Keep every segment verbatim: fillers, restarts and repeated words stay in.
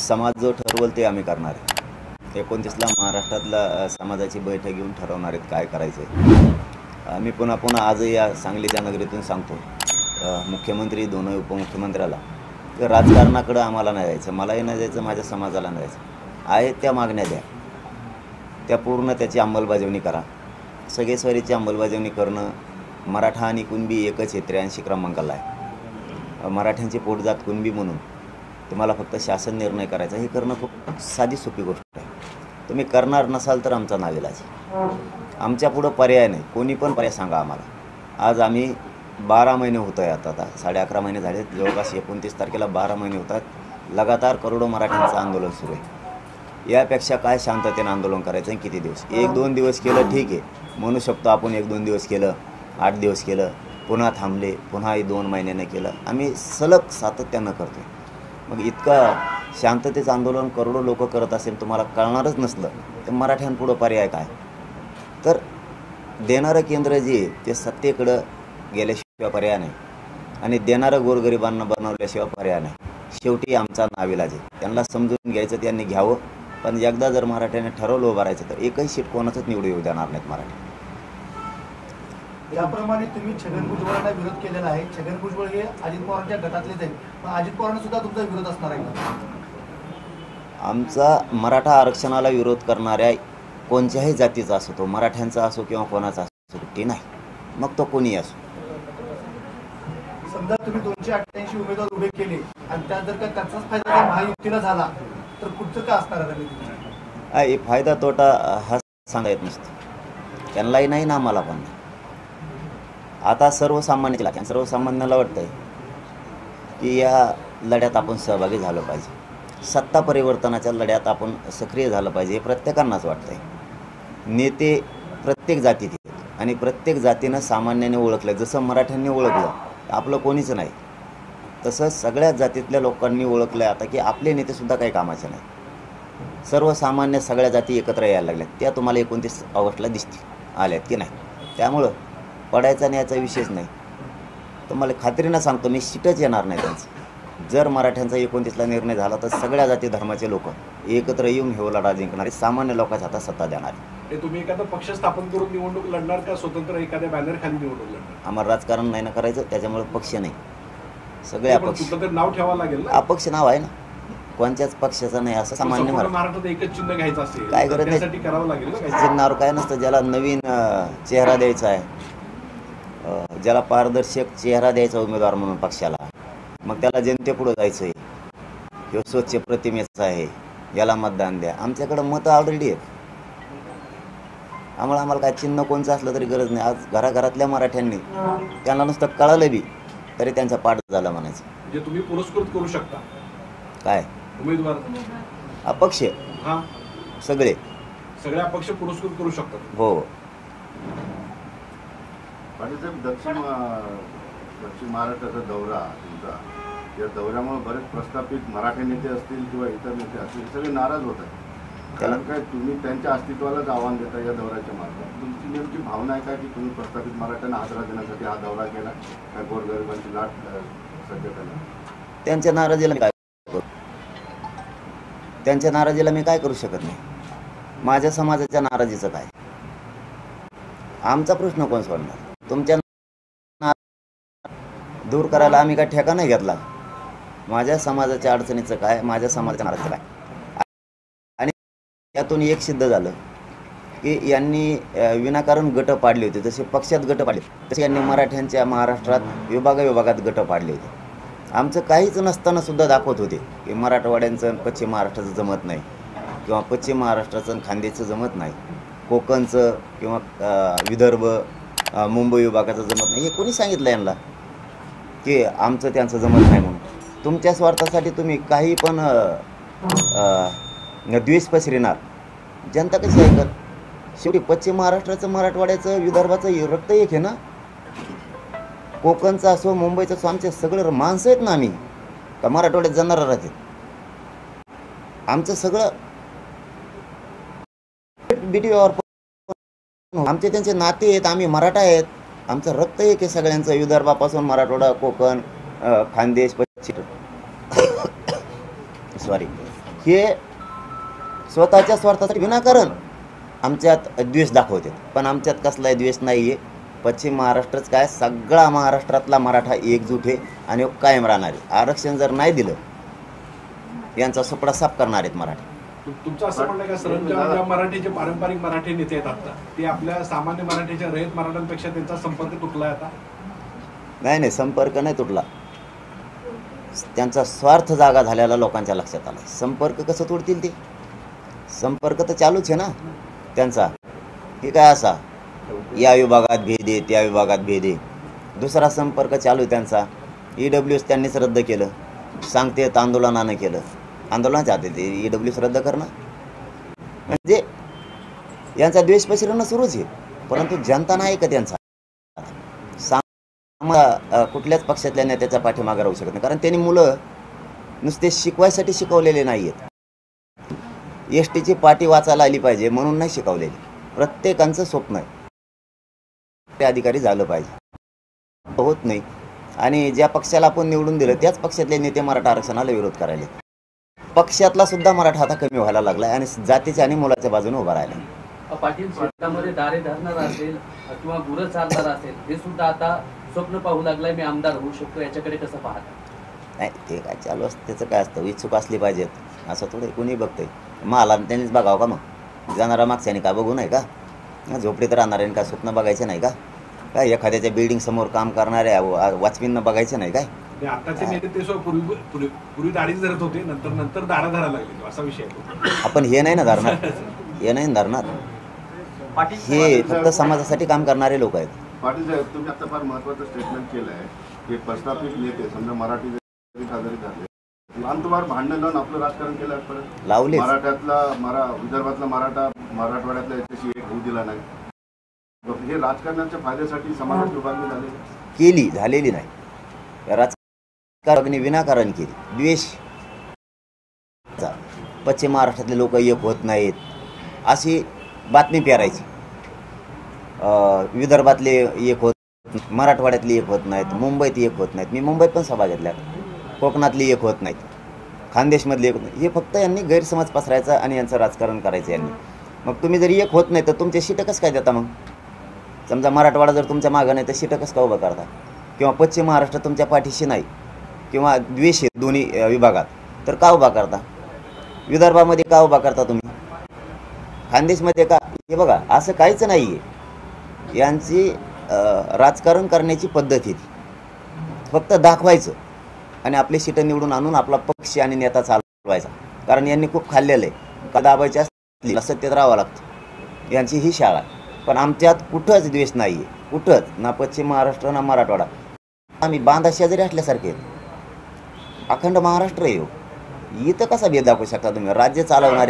समाज जो ठरवल ते आम्ही करणार आहे। एकोणतीसला महाराष्ट्रातला समाजाची बैठक घेऊन ठरवणार आहेत काय करायचं आहे। आम्ही पुन्हा पुन्हा आज या सांगलीच्या नगरीतून सांगतो मुख्यमंत्री दोन उपमुख्यमंत्र्याला की राजकारणाकडे आम्हाला नाही जायचं, मलाही नाही जायचं, माझ्या समाजाला नाही जायचं। आहे त्या मागण्या द्या, त्या पूर्ण त्याची अंमलबजावणी करा। सगळेश्वरीची अंमलबजावणी करणं मराठा आणि कुणबी एकच आहे, त्र्याऐंशी क्रमांकाला आहे। मराठ्यांची पोटजात कुणबी म्हणून तुम्हाला फक्त शासन निर्णय करायचा, हे करणं खूप साधी सोपी गोष्ट आहे। तुम्ही करणार नसाल तर आमचा नाविलाज, आमच्या पुढं पर्याय नाही। कोणी पण पर्याय सांगा आम्हाला। आज आम्ही बारा महिने होत आहे, आता आता साडे अकरा महिने झाले, जवळपास एकोणतीस तारखेला बारा महिने होतात लगातार करोडो मराठ्यांचं आंदोलन सुरू आहे। यापेक्षा काय शांततेनं आंदोलन करायचं आहे? किती दिवस? एक दोन दिवस केलं ठीक आहे, म्हणू शकतो आपण एक दोन दिवस केलं, आठ दिवस केलं, पुन्हा थांबले, पुन्हा दोन महिन्यानं केलं। आम्ही सलग सातत्यानं करतो। मग इतका शांततेचं आंदोलन करोडो लोक करत असेल, तुम्हाला कळणारच नसलं तर मराठ्यांपुढं पर्याय काय? तर देणारं केंद्र जे ते सत्तेकडं गेल्याशिवाय पर्याय नाही आणि देणारं गोरगरिबांना बनवल्याशिवाय पर्याय नाही। शेवटी आमचा नाविलाज आहे, त्यांना समजून घ्यायचं, त्यांनी घ्यावं। पण एकदा जर मराठ्याने ठरवलं उभारायचं तर एकही सीट कोणाचंच निवडून येऊ देणार नाहीत मराठी। याप्रमाणे तुम्ही छगन भुजबळांना विरोध केलेला आहे। छगन भुजबळ हे अजित पवारांच्या गटातलेच आहेत, पण अजित पवारांना सुद्धा तुमचा विरोध असणार आहे का? आमचा मराठा आरक्षणाला विरोध करणाऱ्या कोणत्याही जातीचा असो, तो मराठ्यांचा असो किंवा कोणाचा असो, ते नाही, मग तो कोणी असो। समजा तुम्ही दोनशे अठ्ठ्याऐंशी उमेदवार उभे केले आणि त्यात जर का त्याचाच फायदा जर महायुतीला झाला तर पुढचं का असणार आहे? हे फायदा तोटा हा सांगता येत नसतो, त्यांनाही नाही ना आम्हाला पण। आता सर्वसामान्याला सर्वसामान्याला वाटतं आहे की या लढ्यात आपण सहभागी झालं पाहिजे, सत्ता परिवर्तनाच्या लढ्यात आपण सक्रिय झालं पाहिजे, हे प्रत्येकांनाच वाटतं आहे। नेते प्रत्येक जातीत आहेत आणि प्रत्येक जातीनं सामान्याने ओळखलं, जसं मराठ्यांनी ओळखलं आपलं कोणीच नाही, तसं सगळ्याच जातीतल्या लोकांनी ओळखलं आता की आपले नेतेसुद्धा काही कामाचे नाही। सर्वसामान्य सगळ्या जाती एकत्र यायला लागल्यात, त्या तुम्हाला एकोणतीस ऑगस्टला दिसतील आल्यात की नाही। त्यामुळं पडायचा न्यायचा विषयच नाही। तर मला खात्रीनं सांगतो, मी सीटच येणार नाही त्यांचं। जर मराठ्यांचा एकोणतीसला निर्णय झाला तर सगळ्या जाती धर्माचे लोक एकत्र येऊन हे लढा जिंकणारे, सामान्य लोकांच्या हातात सत्ता देणारे। तुम्ही एखादा पक्ष स्थापन करून निवडणूक लढणार का स्वतंत्र एखाद्या बॅनर खाली निवडणूक लढणार? आम्हाला राजकारण नाही ना करायचं, त्याच्यामुळे पक्ष नाही, सगळे अपक्ष। नाव ठेवावं लागेल, अपक्ष नाव आहे ना, कोणत्याच पक्षाचं नाही असं सामान्य महाराष्ट्रात एकच चिन्ह घ्यायचं असेल काय गरज नाही, करावं लागेल। चिन्हावर काय नसतं, ज्याला नवीन चेहरा द्यायचा आहे, ज्याला पारदर्शक चेहरा द्यायचा उमेदवार म्हणून पक्षाला, मग त्याला जनतेपुढं जायचं आहे, किंवा स्वच्छ प्रतिमेचा आहे, याला मतदान द्या। आमच्याकडं मतं ऑलरेडी आहेत, आम्हाला आम्हाला काय चिन्ह कोणचं असलं तरी गरज नाही। आज घराघरातल्या मराठ्यांनी त्यांना नुसतं कळलं बी तरी त्यांचा पाठ झाला म्हणायचं। म्हणजे तुम्ही पुरस्कृत करू शकता काय उमेदवार अपक्ष? हां, सगळे सगळे अपक्ष पुरस्कृत करू शकतात। हो। पाटील साहेब, दक्षिण दक्षिण महाराष्ट्राचा दौरा तुमचा, या दौऱ्यामुळे बरेच प्रस्थापित मराठी नेते असतील किंवा इतर नेते असतील सगळे नाराज होत आहेत, कारण काय तुम्ही त्यांच्या अस्तित्वालाच आव्हान देता या दौऱ्याच्या मार्फत। तुमची नेमकी भावना आहे का की तुम्ही प्रस्थापित मराठ्यांना आदरा देण्यासाठी हा दौरा केला, काय गोरगरिबांची लाट सध्या केला? त्यांच्या नाराजीला मी काय करू त्यांच्या नाराजीला मी काय करू शकत नाही। माझ्या समाजाच्या नाराजीचं काय? आमचा प्रश्न कोण सोडणार? तुमच्या दूर करायला आम्ही काय ठेका नाही घेतला। माझ्या समाजाच्या अडचणीचं काय, माझ्या समाजाच्या नाराजीचं काय? आणि त्यातून एक सिद्ध झालं की यांनी विनाकारण गट पाडले होते, जसे पक्षात गट पाडले तसे यांनी मराठ्यांच्या महाराष्ट्रात विभागा विभागात गट पाडले होते। आमचं काहीच नसताना सुद्धा दाखवत होते की मराठवाड्यांचं पश्चिम महाराष्ट्राचं जमत नाही, किंवा पश्चिम महाराष्ट्राचं खानदेशचं जमत नाही, कोकणचं किंवा विदर्भ मुंबई विभागाचं जमत नाही। हे कोणी सांगितलं यांना की आमचं त्यांचं जमत नाही म्हणून? तुमच्या स्वार्थासाठी तुम्ही काही पण द्वेष पसरणार, जनता कशी ऐकत? शेवटी पश्चिम महाराष्ट्राचं, मराठवाड्याचं, विदर्भाचं रक्त एक आहे ना, कोकणचं असो, मुंबईचं असो, आमचे सगळं माणसं आहेत ना आम्ही, का मराठवाड्यात जाणार राहते? आमचं सगळं बीटीओवर आमचे त्यांचे नाते आहेत, आम्ही मराठा आहेत, आमचं रक्त एक आहे सगळ्यांचं, विदर्भापासून मराठवाडा, कोकण, खानदेश, पश्चिम सॉरी हे स्वतःच्या स्वार्थासाठी विनाकारण आमच्यात द्वेष दाखवतात, पण आमच्यात कसलाही द्वेष नाही आहे. पश्चिम महाराष्ट्रच काय, सगळा महाराष्ट्रातला मराठा एकजूट आहे आणि कायम राहणार आहे. आरक्षण जर नाही दिलं यांचा सुपडा साफ करणार आहेत मराठी. तु- तुमचं असं म्हणणं का सरंजाम ज्या मराठीचे पारंपरिक मराठी नेते आहेत आता ते आपल्या सामान्य मराठीच्या रयत मराठ्यांपेक्षा त्यांचा संपर्क तुटलाय आता? नाही नाही, संपर्क नाही तुटला. त्यांचा स्वार्थ जागा झालेला लोकांच्या लक्षात आला. संपर्क कसं तोडतील ते? संपर्क तर चालूच आहे ना त्यांचा. हे काय असा या विभागात भेद आहे, त्या विभागात भेद आहे. दुसरा संपर्क चालू आहे त्यांचा. ई डब्ल्यू एस त्यांनीच रद्द केलं, सांगते आंदोलनानं केलं. आंदोलन चाहते ते ई डब्ल्यू एस रद्द करणं म्हणजे यांचा द्वेष पसरणं सुरूच आहे. परंतु जनता नाही का त्यांचा सांग कुठल्याच पक्षातल्या नेत्याच्या पाठीमागे राहू शकत नाही, कारण त्यांनी मुलं नुसते शिकवायसाठी शिकवलेले नाही आहेत. एस टीची पाटी वाचायला आली पाहिजे म्हणून नाही शिकवलेली. प्रत्येकाचं स्वप्न आहे ते अधिकारी झालं पाहिजे, होत नाही. आणि ज्या पक्षाला आपण निवडून दिलं त्याच पक्षातले नेते मराठा आरक्षणाला विरोध करायले. पक्षातला सुद्धा मराठा आता कमी व्हायला लागला आणि जातीच्या आणि मुलाच्या बाजूने उभा राहिला. पाटील शेतामध्ये दारे धरणार असेल किंवा गुरं चालणार असेल हे सुद्धा आता स्वप्न पाहू लागलाय, मी आमदार होऊ शकतो. याच्याकडे कसं पाहता? नाही ते काय चालू असतं, त्याचं काय असतं, इच्छुक असली पाहिजेत असं थोडं कोणी बघतंय. मला त्यांनीच बघावं का? मग जाणारा मागच्याने का बघू नाही का? झोपडीत राहणाऱ्याने काय स्वप्न बघायचं नाही का? काय एखाद्याच्या बिल्डिंग समोर काम करणाऱ्या वॉचमॅननं बघायचं नाही काय? आताचे नेते ते सो पूर्वी पूर्वी पूर्वी दाढीच धरत होते, नंतर नंतर दारा धरायला लागले, असा विषय आहे. आपण हे नाही ना धरणार, हे नाही धरणार. हे फक्त समाजासाठी काम करणारे लोक आहेत. पाटील साहेब, तुम्ही आता फार महत्वाचं स्टेटमेंट केलं आहे की प्रस्थापित नेते समजा मराठी जरी आधारित झाले अंतवार भांडण लावून आपलं राजकारण केलं आजपर्यंत. लावले मराठ्यातला मरा विदर्भातला मराठा मराठवाड्यातला याच्याशी एक होऊ दिला नाही. हे राजकारणाच्या फायद्यासाठी समाजात विभागणी झाली केली, झालेली नाही. राजकारणी विनाकारण केली. द्वेष, पश्चिम महाराष्ट्रातले लोक एक होत नाहीत अशी बातमी पेरायची. विदर्भातले एक होत, मराठवाड्यातले एक होत नाहीत, मुंबईत एक होत नाहीत. मी मुंबईत पण सभा घेतल्या. कोकणातली एक होत नाहीत, खानदेशमधली एक होत नाही. हे फक्त यांनी गैरसमज पसरायचा आणि यांचं राजकारण करायचं यांनी. मग तुम्ही जर एक होत नाही तर तुमचे सीटं कसं काय देता? मग समजा मराठवाडा जर तुमच्या मागं नाही तर सीटं कसं का उभं करता? किंवा पश्चिम महाराष्ट्र तुमच्या पाठीशी नाही किंवा द्वेष आहे दोन्ही विभागात तर का उभा करता? विदर्भामध्ये का उभा करता तुम्ही? खानदेशमध्ये का? हे बघा, असं काहीच नाही आहे. यांची राजकारण करण्याची पद्धत ही फक्त दाखवायचं आणि आपली सीटं निवडून आणून आपला पक्ष आणि नेता चालवायचा. कारण यांनी खूप खाल्लेलं आहे. का दाबायची असली सत्तेत राहावं लागतं. यांची ही शाळा. पण आमच्यात कुठंच द्वेष नाही आहे, कुठंच ना. पश्चिम महाराष्ट्र ना मराठवाडा, आम्ही बांधा शेजारी असल्यासारखे आहेत. अखंड महाराष्ट्र आहे. इथं कसा भेद दाखवू शकता तुम्ही? राज्य चालवणारे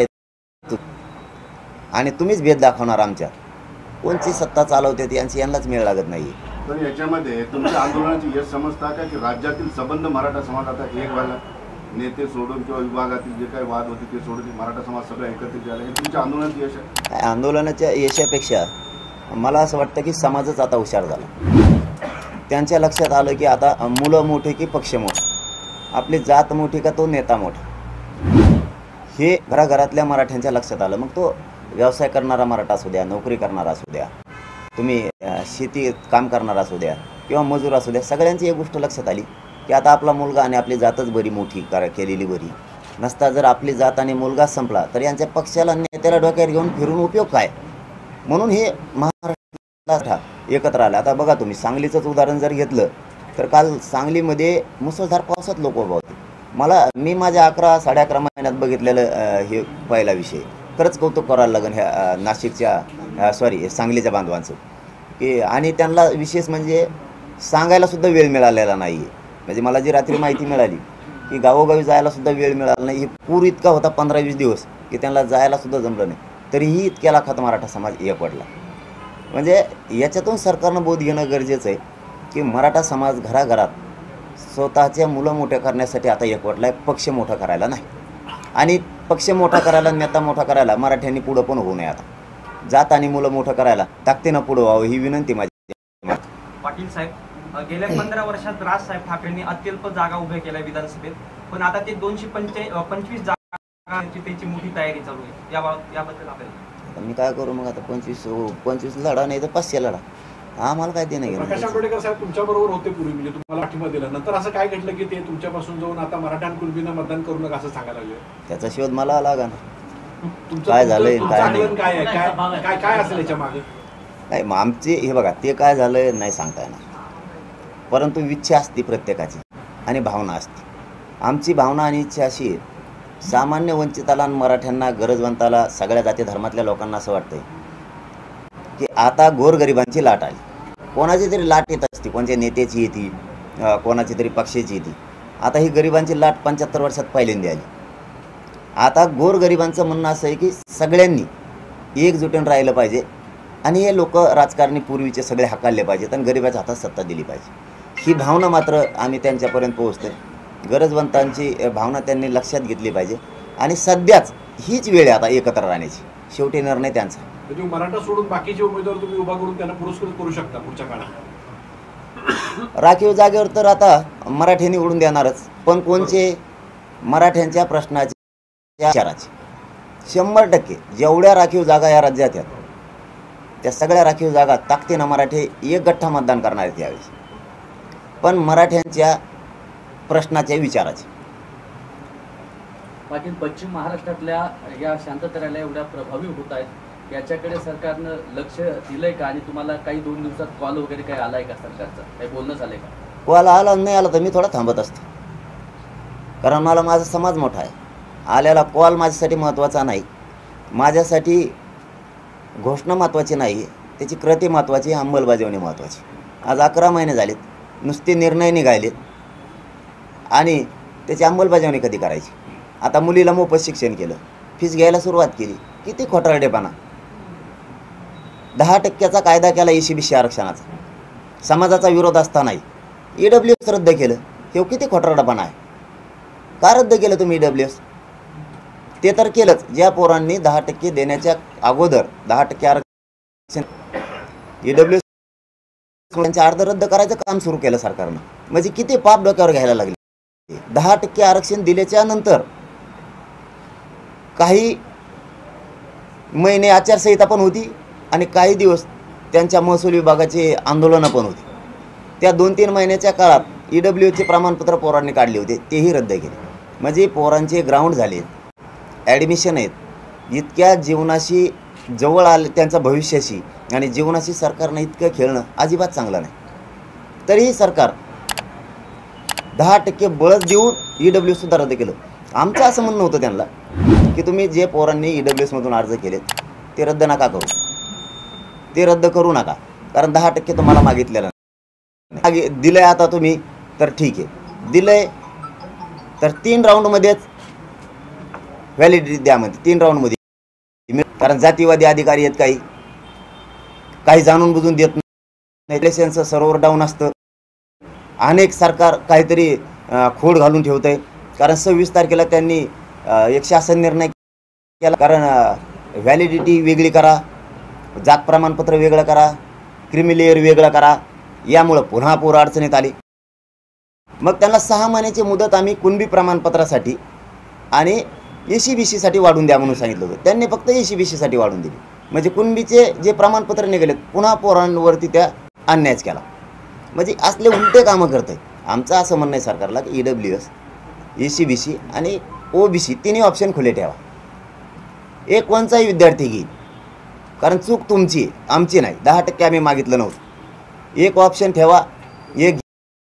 आणि तुम्हीच भेद दाखवणार आमच्यात. कोणची सत्ता चालवते यांची यांनाच मेळ लागत नाही. तर याच्यामध्ये तुमच्या आंदोलनाची यश समजता का की राज्यातील संबंध मराठा समाज आता एक व्हायला, नेते सोडून किंवा विभागातील जे काही वाद होते ते सोडून मराठा समाज सगळं एकत्रित झाले, हे तुमच्या आंदोलनाचं यश आहे? आंदोलनाच्या यशापेक्षा मला असं वाटतं की समाजच आता हुशार झाला. त्यांच्या लक्षात आलं की आता मुलं मोठे की पक्ष मोठा, आपली जात मोठी का तो नेता मोठा, हे घराघरातल्या मराठ्यांच्या लक्षात आलं. मग तो व्यवसाय करणारा मराठा असू द्या, नोकरी करणारा असू द्या, तुम्ही शेती काम करणारा असू द्या किंवा मजूर असू द्या, सगळ्यांची एक गोष्ट लक्षात आली की आता आपला मुलगा आणि आपली जातच बरी मोठी कर केलेली बरी. नसता जर आपली जात आणि मुलगाच संपला तर यांच्या पक्षाला नेत्याला डोक्यावर घेऊन फिरून उपयोग काय? म्हणून हे महाराष्ट्राला एकत्र आलं. आता बघा तुम्ही सांगलीचंच उदाहरण जर घेतलं तर काल सांगलीमध्ये मुसळधार पावसात लोक उभा होते. मला मी माझ्या अकरा साडे अकरा महिन्यात बघितलेलं हे पहिला विषय. खरंच कौतुक करायला लागेल ह्या नाशिकच्या सॉरी सांगलीच्या बांधवांचं की. आणि त्यांना विशेष म्हणजे सांगायलासुद्धा वेळ मिळालेला नाही आहे. म्हणजे मला जी रात्री माहिती मिळाली की गावोगावी जायलासुद्धा वेळ मिळाला नाही. हे पूर इतका होता पंधरा वीस दिवस की त्यांना जायलासुद्धा जमलं नाही, तरीही इतक्या लाखात मराठा समाज एकवटला. म्हणजे याच्यातून सरकारनं बोध घेणं गरजेचं आहे की मराठा समाज घराघरात स्वतःच्या मुलं मोठ्या करण्यासाठी आता एकवटला आहे, पक्ष मोठा करायला नाही. आणि पक्ष मोठा करायला, नेता मोठा करायला मराठ्यांनी पुढं पण होऊ नये. आता जात आणि मुलं मोठं करायला ताकदीनं पुढं व्हावं ही विनंती माझी. पाटील साहेब, गेल्या पंधरा वर्षात राजसाहेब ठाकरेंनी अत्यल्प जागा उभ्या केल्या विधानसभेत, पण आता ते दोनशे पंचे पंचवीस जागा त्यांची त्यांची मोठी तयारी चालू आहे याबाबत याबद्दल आपल्याला आता मी काय करू मग आता पंचवीस पंचवीस लढा नाही तर पाचशे लढा आम्हाला काय देणं प्रकाश घेणं. आंबेडकर साहेब तुमच्या बरोबर होते पूर्वी, म्हणजे तुम्हाला पाठिंबा दिला, नंतर असं काय घडलं की ते तुमच्यापासून जाऊन आता मराठा आणि कुणबींना मतदान करू नका असं सांगायला लागले? त्याचा शोध मला लागा ना. तुमचं काय झालंय, तुमचं काय आकलन नाही. काय आहे, काय काय काय असेल याच्या मागे? नाही मग आमचे हे बघा ते काय झालं नाही सांगता येणार, परंतु इच्छा असते प्रत्येकाची आणि भावना असते. आमची भावना आणि इच्छा अशी आहे, सामान्य वंचिताला आणि मराठ्यांना गरजवंताला सगळ्या जाती धर्मातल्या लोकांना असं वाटतंय की आता गोरगरिबांची लाट आली. कोणाची तरी लाट येत असते, कोणत्या नेत्याची येते, कोणाची तरी पक्षाची येते. आता ही गरिबांची लाट पंच्याहत्तर वर्षात पहिल्यांदा आली. आता गोरगरिबांचं म्हणणं असं आहे की सगळ्यांनी एकजुटीनं राहिलं पाहिजे आणि हे लोक राजकारणी पूर्वीचे सगळे हाकालले पाहिजेत आणि गरिबाच्या हातात सत्ता दिली पाहिजे. ही भावना मात्र आम्ही त्यांच्यापर्यंत पोहोचतोय. गरजवंतांची भावना त्यांनी लक्षात घेतली पाहिजे आणि सध्याच हीच वेळ आहे आता एकत्र राहण्याची. शेवटी निर्णय त्यांचा. म्हणजे मराठा सोडून बाकीचे उमेदवार तुम्ही उभा करून त्यांना पुरस्कृत करू शकता पुढच्या काळात? राखीव जागेवर तर आता मराठी निवडून देणारच, पण कोणचे मराठ्यांच्या प्रश्नाचे विचाराचे शंभर टक्के जेवढ्या राखीव जागा या राज्यात आहेत त्या सगळ्या राखीव जागा ताकदीनं मराठी एक गठ्ठा मतदान करणार आहेत यावेळी, पण मराठ्यांच्या प्रश्नाच्या विचाराचे. पाटील, पश्चिम महाराष्ट्रातल्या या शांतता रॅल्या एवढ्या प्रभावी होत आहेत, याच्याकडे सरकारनं लक्ष दिलंय का? आणि तुम्हाला काही दोन दिवसात कॉल वगैरे काही आलाय का सरकारचा? काही बोलणं झालंय का? कॉल आला नाही आला तर मी थोडा थांबत असतो, कारण मला माझा समाज मोठा आहे. आलेला कॉल माझ्यासाठी महत्त्वाचा नाही, माझ्यासाठी घोषणा महत्त्वाची नाही, त्याची कृती महत्त्वाची, अंमलबजावणी महत्त्वाची. आज अकरा महिने झालेत, नुसते निर्णय निघालेत आणि त्याची अंमलबजावणी कधी करायची? आता मुलीला मोफत शिक्षण केलं, फीस घ्यायला सुरुवात केली, किती खोटारडेपणा. दहा टक्क्याचा कायदा केला एसी बीसी आरक्षणाचा, समाजाचा विरोध असतानाही ई डब्ल्यू एस रद्द केलं. हे किती खोटारडेपणा आहे. का रद्द केलं तुम्ही ई डब्ल्यू एस? ते तर केलंच ज्या पोरांनी दहा टक्के देण्याच्या अगोदर दहा टक्के आरक्षण ई डब्ल्यू एस त्यांचे अर्ध रद्द करायचं काम सुरू केलं सरकारनं. म्हणजे किती पाप डोक्यावर घ्यायला लागले. दहा टक्के आरक्षण दिल्याच्या नंतर काही महिने आचारसंहिता पण होती आणि काही दिवस त्यांच्या महसूल विभागाचे आंदोलनं पण होती. त्या दोन तीन महिन्याच्या काळात ई डब्ल्यू एसचे प्रमाणपत्र पोरांनी काढले होते, तेही रद्द केले. म्हणजे पोरांचे ग्राउंड झाले, ॲडमिशन आहेत, इतक्या जीवनाशी जवळ आले त्यांच्या भविष्याशी आणि जीवनाशी सरकारनं इतकं खेळणं अजिबात चांगलं नाही. तरीही सरकार दहा टक्के बळच देऊन ई डब्ल्यू एससुद्धा रद्द केलं. आमचं असं म्हणणं होतं त्यांना की तुम्ही जे पोरांनी ई डब्ल्यू एसमधून अर्ज केलेत ते रद्द नका करू, ते रद्द करू नका, कारण दहा टक्के तुम्हाला मागितलेलं नाही. दिलं आहे आता तुम्ही तर ठीक आहे, दिलं आहे तर तीन राऊंडमध्येच व्हॅलिडिटी द्या म्हणते, तीन राऊंडमध्ये. कारण जातीवादी अधिकारी आहेत, काही काही जाणून बुजून देत नाही, इलेक्शनचं सर्व्हर डाऊन असतं, अनेक सरकार काहीतरी खोड घालून ठेवतं आहे. कारण सव्वीस तारखेला त्यांनी एक शासन निर्णय केला, कारण व्हॅलिडिटी वेगळी करा, जात प्रमाणपत्र वेगळं करा, क्रिमिलेअर वेगळं करा. यामुळं पुन्हा पूर अडचणीत आली. मग त्यांना सहा महिन्याची मुदत आम्ही कुणबी प्रमाणपत्रासाठी आणि ए सी बी सीसाठी वाढून द्या म्हणून सांगितलं होतं. त्यांनी फक्त ए सी बी सीसाठी वाढून दिली. म्हणजे कुणबीचे जे प्रमाणपत्र निघालेत पुन्हा पोरांवरती त्या अन्यायच केला. म्हणजे असले उलटे कामं करत आहे. आमचं असं म्हणणं आहे सरकारला की E W S, A C B C आणि ओ बी सी तिन्ही ऑप्शन खुले ठेवा. एक कोणताही विद्यार्थी घेईल, कारण चूक तुमची आमची नाही. दहा टक्के आम्ही मागितलं नव्हतं. एक ऑप्शन ठेवा, एक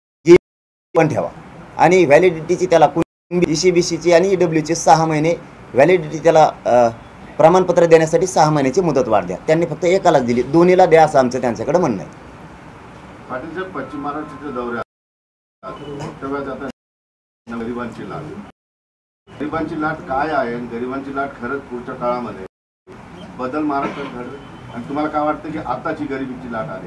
पण ठेवा आणि व्हॅलिडिटीची त्याला ई सी बी सीची आणि ई डब्ल्यूची सहा महिने व्हॅलिडिटी त्याला प्रमाणपत्र देण्यासाठी सहा महिन्याची मुदत वाढ द्या. त्यांनी फक्त एकालाच दिली, दोन्हीला द्या असं आमचं त्यांच्याकडे म्हणणं आहे. पाटील साहेब, पश्चिम महाराष्ट्राच्या दौऱ्यात वक्तव्यात आता गरिबांची लाट, गरिबांची लाट काय आहे आणि गरिबांची लाट खरंच पुढच्या काळामध्ये बदल महाराष्ट्रात घडेल आणि तुम्हाला काय वाटतं की आताची गरिबीची लाट आली?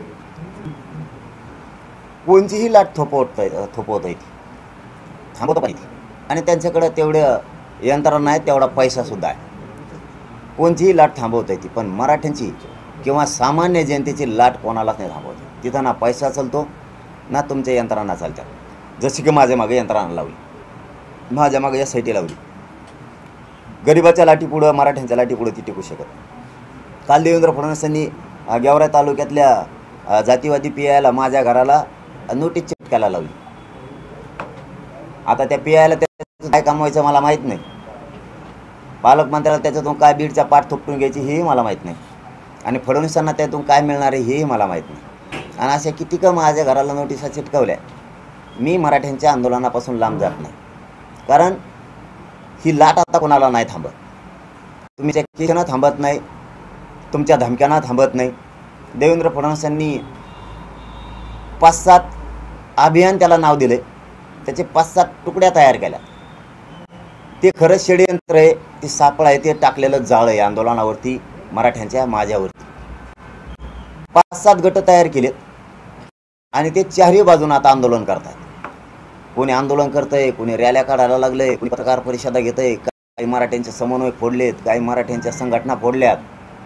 कोणतीही लाट थोपवता थोपवता येते, थांबवता पाहिजे आणि त्यांच्याकडं तेवढं यंत्रणा नाही, तेवढा पैसासुद्धा आहे. कोणतीही लाट थांबवता येते, पण मराठ्यांची किंवा सामान्य जनतेची लाट कोणालाच नाही थांबवते. तिथं ना पैसा चालतो ना तुमच्या यंत्रणा चालतात. जशी की माझ्या मागे यंत्रणा लावली, माझ्या मागे एस आय टी लावली, गरिबाच्या लाटीपुढं मराठ्यांच्या लाटीपुढं ती टिकू शकत नाही. काल देवेंद्र फडणवीसांनी अ, गेवराई तालुक्यातल्या अ, जातीवादी पी आयला माझ्या घराला नोटीस चिटकायला लावली. आता त्या पी आयला त्याचं काय कमवायचं मला माहीत नाही. पालकमंत्र्याला त्याच्यातून काय बीडच्या पाठ थोपटून घ्यायची हेही मला माहीत नाही. आणि फडणवीसांना त्यातून काय मिळणार आहे हेही मला माहीत नाही. आणि अशा किती का माझ्या घराला नोटिसा चिटकवल्या. मी मराठ्यांच्या आंदोलनापासून लांब जात नाही, कारण ही लाट आता कोणाला नाही थांबत. तुमच्या केसनं थांबत नाही, तुमच्या धमक्यांना थांबत नाही. देवेंद्र फडणवीसांनी पाच सात अभियान त्याला नाव दिले, त्याचे पाच सात तुकड्या तयार केल्या. ते खरं षडयंत्र आहे, ते सापळ आहे, ते टाकलेलं जाळं आहे आंदोलनावरती, मराठ्यांच्या माझ्यावरती. पाच सात गट तयार केलेत आणि ते चारही बाजून आता आंदोलन करतात. कोणी आंदोलन करतंय, कोणी रॅल्या काढायला लागलंय, कोणी पत्रकार परिषदा घेतंय, काही मराठ्यांचे समन्वय फोडलेत, काही मराठ्यांच्या संघटना फोडल्यात.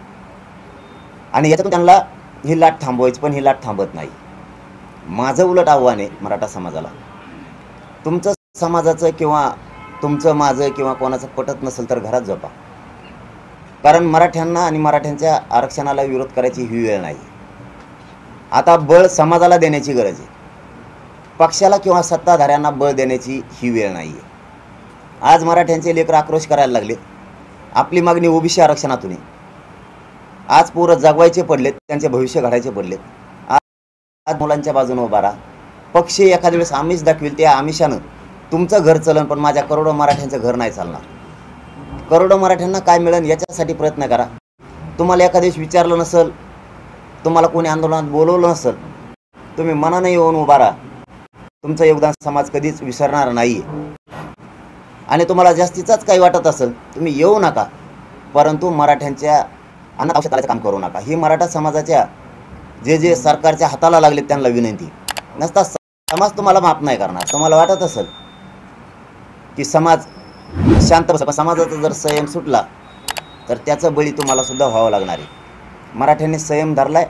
आणि याच्यातून त्यांना ही लाट थांबवायची, पण ही लाट थांबत नाही. माझं उलट आव्हान आहे मराठा समाजाला, तुमचं समाजाचं किंवा तुमचं माझं किंवा कोणाचं पटत नसेल तर घरात झोपा. कारण मराठ्यांना आणि मराठ्यांच्या आरक्षणाला विरोध करायची ही वेळ नाही. आता बळ समाजाला देण्याची गरज आहे, पक्षाला किंवा सत्ताधाऱ्यांना बळ देण्याची ही वेळ नाही आहे. आज मराठ्यांचे लेकर आक्रोश करायला लागले. आपली मागणी ओबीसी आरक्षणातून आहे. आज पोरं जगवायचे पडलेत, त्यांचे भविष्य घडायचे पडलेत. आज मुलांच्या बाजूने उभा राहा. पक्ष एखाद्या वेळेस आमिष दाखवेल, त्या आमिषानं तुमचं घर चलन, पण माझ्या करोडो मराठ्यांचं घर नाही चालणार. करोडो मराठ्यांना काय मिळेल याच्यासाठी प्रयत्न करा. तुम्हाला एखाद्या दिवशी विचारलं नसेल, तुम्हाला कोणी आंदोलनात बोलवलं नसेल, तुम्ही मनाने येऊन उभा राहा. तुमचं योगदान समाज कधीच विसरणार नाही. आणि तुम्हाला जास्तीचाच काही वाटत असेल, तुम्ही येऊ नका, परंतु मराठ्यांच्या अनाथ औषधाचं काम करू नका. ही मराठा समाजाच्या जे जे सरकारच्या हाताला लागले त्यांना विनंती. नसता समाज तुम्हाला माफ नाही करणार. तुम्हाला वाटत असेल की समाज शांत बस, समाजाचा जर संयम सुटला तर त्याचं बळी तुम्हाला सुद्धा व्हावं लागणार आहे. मराठ्यांनी संयम धरलाय,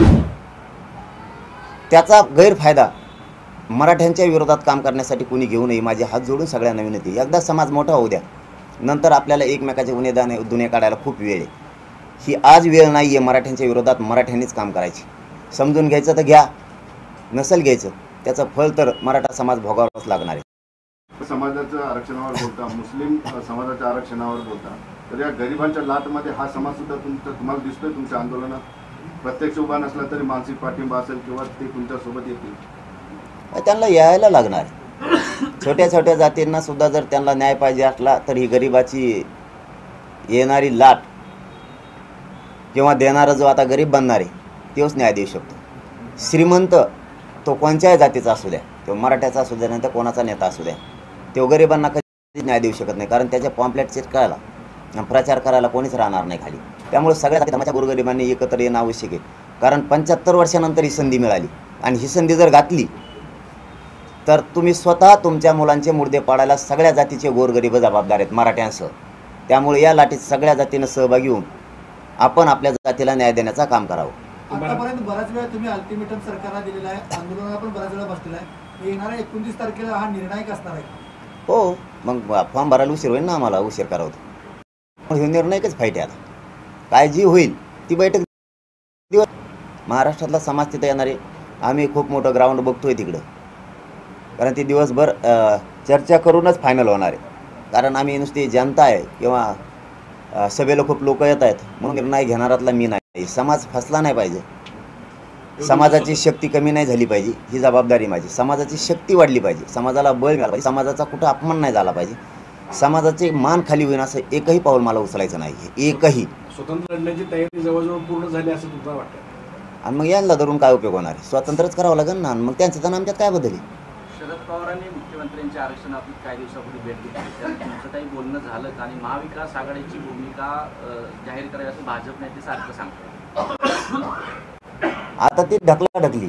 त्याचा गैरफायदा मराठ्यांच्या विरोधात काम करण्यासाठी कोणी घेऊ नये. माझे हात जोडून सगळ्यांना विनंती. एकदा समाज मोठा होऊ द्या, नंतर आपल्याला एकमेकाचे गुन्हेदाने दुनिया काढायला खूप वेळ आहे. ही आज वेळ नाही आहे. मराठ्यांच्या विरोधात मराठ्यांनीच काम करायची. समजून घ्यायचं तर घ्या, नसेल घ्यायचं त्याचं फळ तर मराठा समाज भोगावंच लागणार आहे. समाजाच्या आरक्षणावर बोलता, मुस्लिम समाजाच्या आरक्षणावर बोलता, तर या गरिबांच्या लाटमध्ये हा समाज सुद्धा तुमचा तुम्हाला दिसतोय तुमच्या आंदोलनात. प्रत्यक्ष उभा नसला तरी मानसिक पाठिंबा असेल किंवा ते तुमच्यासोबत येतील. त्यांना यायला लागणार. छोट्या छोट्या जातींना सुद्धा जर त्यांना न्याय पाहिजे असला तर ही गरिबाची येणारी लाट किंवा देणारा जो आता गरीब बनणार आहे तोच न्याय देऊ शकतो. श्रीमंत तो कोणत्याही जातीचा असू द्या, तो मराठ्याचा असू द्या, नाही तर कोणाचा नेता असू द्या, तो गरिबांना कधी न्याय देऊ शकत नाही. कारण त्याच्या पॉम्पलेट चिटकायला प्रचार करायला कोणीच राहणार नाही खाली. त्यामुळे सगळ्या जातीच्या गोरगरिबांनी एकत्र येणं आवश्यक आहे. कारण पंच्याहत्तर वर्षानंतर ही संधी मिळाली आणि ही संधी जर घातली तर तुम्ही स्वतः तुमच्या मुलांचे मुर्दे पाडायला सगळ्या जातीचे गोरगरीब जबाबदार आहेत मराठ्यांसह. त्यामुळे या लाटीत सगळ्या जातीनं सहभागी होऊन आपण आपल्या जातीला न्याय देण्याचं काम करावं. आतापर्यंत बराच वेळा तुम्ही अल्टिमेटम सरकारला दिलेला आहे, आंदोलनाला पण बराच वेळा बसलेला आहे. येणाऱ्या एकोणतीस तारखेला हा निर्णायक असणार आहे. हो, मग फॉर्म भरायला उशीर होईल ना, आम्हाला उशीर करावं. मग हे निर्णायकच फाईट आहे. आता काय जी होईल ती बैठक दिवस महाराष्ट्रातला समाज तिथं येणार आहे. आम्ही खूप मोठं ग्राउंड बघतोय तिकडं, कारण ती दिवसभर चर्चा करूनच फायनल होणार आहे. कारण आम्ही नुसती जनता आहे किंवा सभेला खूप लोक येत आहेत म्हणून निर्णय घेणारातला मी नाही. समाज फसला नाही पाहिजे, समाजाची शक्ती कमी नाही झाली पाहिजे, ही जबाबदारी माझी. समाजाची शक्ती वाढली पाहिजे, समाजाला बळ मिळालं पाहिजे, समाजाचा कुठं अपमान नाही झाला पाहिजे, समाजाचे मान खाली होईन असं एकही पाऊल मला उचलायचं नाही. एकही स्वतंत्र लढण्याची तयारी जवळजवळ पूर्ण झाली असं तुमचं वाटतं. आणि मग यांना धरून काय उपयोग होणार आहे? स्वातंत्र्यच करावं लागेल ना. मग त्यांचं तर आमच्यात काय बदल आहे? शरद पवारांनी मुख्यमंत्र्यांच्या आरक्षणाबाबतीत काही दिवसापूर्वी भेट घेतली, त्यात तुमचं काही बोलणं झालं का? आणि महाविकास आघाडीची भूमिका जाहीर करायची असं भाजप नेते सारखं सांगतात. आता ती ढकला ढकली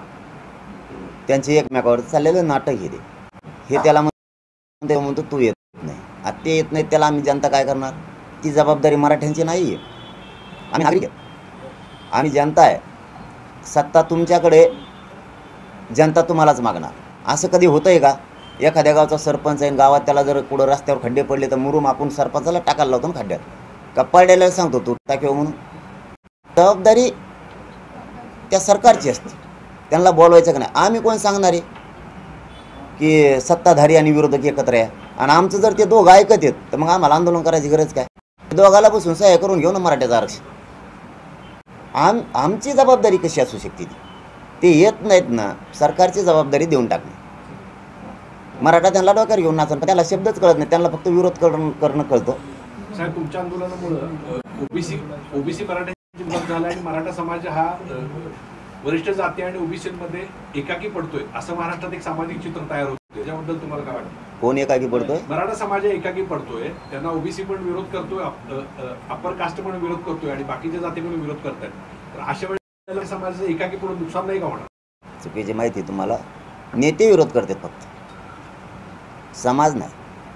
त्यांची एकमेकावर चाललेलं नाटक हे ते हे त्याला म्हणते म्हणतो तू येत नाही. आता ते येत नाही त्याला आम्ही जनता काय करणार? ती जबाबदारी मराठ्यांची नाही आहे. आम्ही नागरिक आहे, आम्ही जनता आहे. सत्ता तुमच्याकडे, जनता तुम्हालाच मागणार. असं कधी होतं आहे का? एखाद्या गावचा सरपंच आहे गावात, त्याला जर कुठं रस्त्यावर खड्डे पडले तर मुरुम आपण सरपंचाला टाकायला लावतो ना खड्ड्यात, का पडलेला सांगतो तू टाकेव म्हणून. जबाबदारी त्या सरकारची असते, त्यांना बोलवायचं का नाही. आम्ही कोण सांगणार आहे की सत्ताधारी आणि विरोधक एकत्र आहे, आणि आमचं जर ते दोघं ऐकत येत तर मग आम्हाला आंदोलन करायची गरज काय. दोघाला बसून सहाय्य करून घेऊ ना मराठ्याचं आरक्षण. आम आमची जबाबदारी कशी असू शकते ती, ते येत नाहीत ना, सरकारची जबाबदारी देऊन टाकणे. मराठा त्यांना डोक्यावर घेऊन नाचन, पण त्याला शब्दच कळत नाही, त्यांना फक्त विरोध करणं करणं कळतं. साहेब, तुमच्या आंदोलनामुळं ओबीसी ओबीसी मराठ्यांची विरोध झाला आणि मराठा समाज हा अ, वरिष्ठ जाती आणि ओबीसीमध्ये एकाकी पडतोय असं महाराष्ट्रात एक सामाजिक चित्र तयार होतं. त्याच्याबद्दल तुम्हाला काय वाटतं? कोण एकाकी पडतोय? मराठा समाज एकाकी पडतोय, त्यांना ओबीसी पण विरोध करतोय, अप्पर कास्ट पण विरोध करतोय आणि बाकीच्या जाती पण विरोध करतायत. तर अशा वेळेला समाजाचं एकाकी पडून नुकसान नाही का होणार? चुकीची माहिती तुम्हाला. नेते विरोध करतात फक्त, समाज नाही.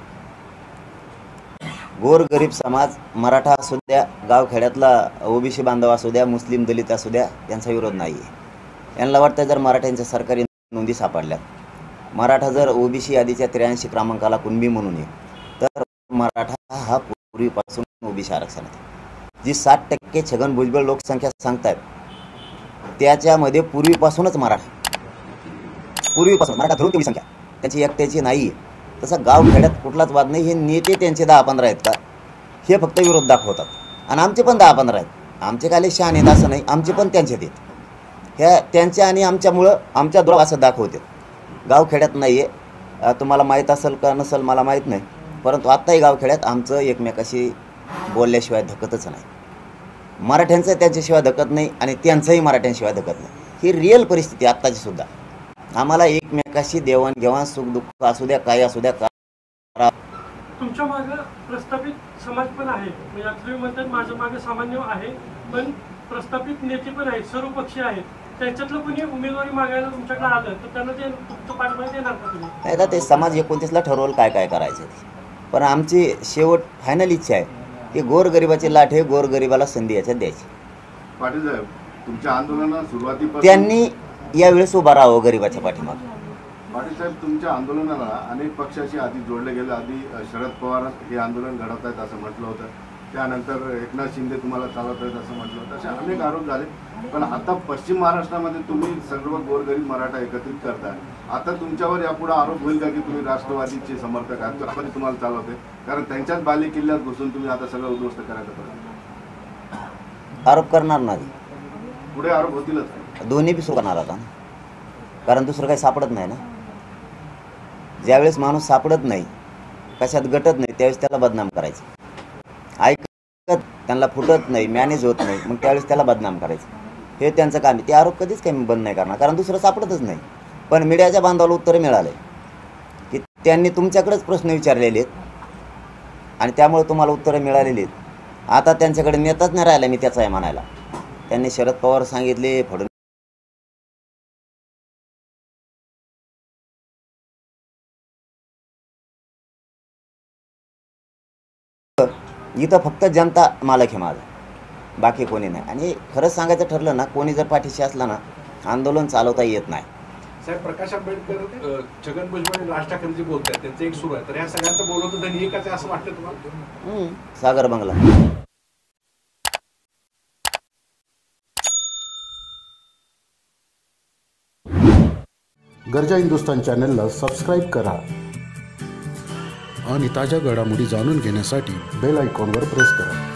गोर गरीब समाज, मराठा असू द्या, गावखेड्यातला ओबीसी बांधव असू द्या, मुस्लिम दलित असू द्या, यांचा विरोध नाही आहे. यांना वाटतं जर मराठ्यांच्या सरकारी नोंदी सापडल्या, मराठा जर ओबीसी यादीच्या त्र्याऐंशी क्रमांकाला कुणबी म्हणून ये, तर मराठा हा पूर्वीपासून ओबीसी आरक्षणात जी साठ टक्के छगन भुजबळ लोकसंख्या सांगतायत त्याच्यामध्ये पूर्वीपासूनच मराठा पूर्वीपासून मराठा धरून तेवढी संख्या त्यांची एकट्याची नाही आहे. तसं गावखेड्यात कुठलाच वाद नाही. हे नेते त्यांचे दहा पंधरा आहेत का, हे फक्त विरोध दाखवतात, आणि आमचे पण दहा पंधरा आहेत. आमचे काय शहाणे आहेत असं नाही, आमचे पण त्यांचे आहेत. ह्या त्यांच्या आणि आमच्यामुळं आमच्या दोघं असं दाखवतात. गावखेड्यात नाही आहे, तुम्हाला माहीत असेल का नसेल मला माहीत नाही, परंतु आत्ताही गावखेड्यात आमचं एकमेकाशी बोलल्याशिवाय धकतच नाही. मराठ्यांचं त्यांच्याशिवाय धकत नाही आणि त्यांचंही मराठ्यांशिवाय धकत नाही. ही रिअल परिस्थिती आत्ताची सुद्धा. आम्हाला एकमेकाशी देवाणघेवाण सुखदुःख असू द्या, काय असू द्या. तुमच्या मागे प्रस्थापित समाज पण आहे, म्हणजे आता तुम्ही म्हणतात माझ्या मागे सामान्य आहे, पण प्रस्थापित नेते पण आहेत, सर्व पक्षी आहेत. त्याच्यातलं कोणी उमेदवारी मागायला तुमच्याकडे आलं तर त्यांना ते तुमचं पाठबळ देणार का तुम्ही? नाही का, ते समाज एकोणतीसला ठरवलं काय काय करायचं. पण आमची शेवट फायनल इच्छा आहे की गोरगरिबाची लाट हे गोरगरिबाला संधी याच्यात द्यायची. पाटील साहेब, तुमच्या आंदोलनाला सुरुवातीपासून त्यांनी यावेळेस उभा राहावं गरिबाच्या पाठीमागे. पाटील साहेब, तुमच्या आंदोलनाला अनेक पक्षाशी आधी जोडले गेले. आधी शरद पवार हे आंदोलन घडवत आहेत असं म्हटलं होतं, त्यानंतर एकनाथ शिंदे तुम्हाला चालवत आहेत असं म्हटलं होतं. असे अनेक आरोप झाले. पण आता पश्चिम महाराष्ट्रामध्ये तुम्ही सर्व गोरगरीब मराठा एकत्रित करताय. आता तुमच्यावर यापुढे आरोप होईल का की तुम्ही राष्ट्रवादीचे समर्थक आहात, तर तुम्हाला चालवते, कारण त्यांच्याच बाले किल्ल्यात घुसून तुम्ही आता सगळं उद्ध्वस्त करायचं परत आरोप करणार नाही, पुढे आरोप होतीलच. दोन्ही बी सुरू करणार आता, कारण दुसरं काही सापडत नाही ना. ज्यावेळेस माणूस सापडत नाही, कशात गटत नाही, त्यावेळेस त्याला बदनाम करायचं. ऐकत त्यांना फुटत नाही, मॅनेज होत नाही, मग त्यावेळेस त्याला बदनाम करायचं. हे त्यांचं काम आहे. ते आरोप कधीच काही बंद नाही करणार, कारण दुसरं सापडतच नाही. पण मीडियाच्या बांधवाला उत्तर मिळालं की त्यांनी तुमच्याकडेच प्रश्न विचारलेले आहेत आणि त्यामुळे तुम्हाला उत्तरं मिळालेली आहेत. आता त्यांच्याकडे नेताच नाही राहिला मी त्याचा आहे म्हणायला. त्यांनी शरद पवार सांगितले, फडणवीस इथं फक्त जनता मालक आहे माझा, बाकी कोणी नाही. आणि खरंच सांगायचं ठरलं ना, कोणी जर पाठीशी असला ना, आंदोलन चालवता येत नाही. साहेब, प्रकाश आंबेडकर, छगन भुजबळ आणि राज ठाकरे जे बोलतात त्यांचं एक सुरू आहे, तर या सगळ्यांचं बोलवतं धनी एकाच आहे असं वाटतं तुम्हाला? सागर बंगला. गरजा हिंदुस्तान चॅनलला सबस्क्राईब करा आणि ताज्या घडामोडी जाणून घेण्यासाठी बेल आयकॉनवर प्रेस करा.